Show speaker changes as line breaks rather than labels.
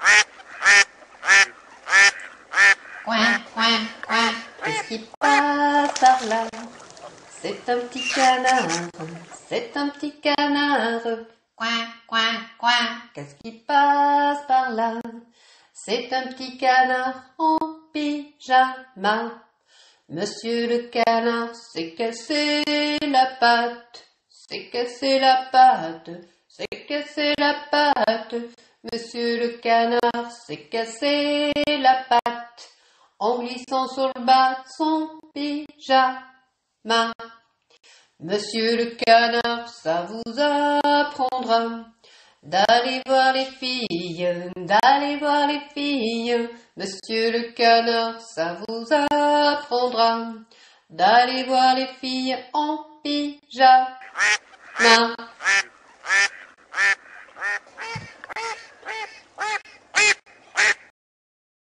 Coin, coin, coin, qu'est-ce qui passe par là? C'est un petit canard, c'est un petit canard. Coin, coin, coin, qu'est-ce qui passe par là? C'est un petit canard en pyjama. Monsieur le canard s'est cassé la patte, s'est cassé la patte, s'est cassé la patte. Monsieur le canard s'est cassé la patte en glissant sur le bas de son pyjama. Monsieur le canard, ça vous apprendra d'aller voir les filles, d'aller voir les filles. Monsieur le canard, ça vous apprendra d'aller voir les filles en pyjama.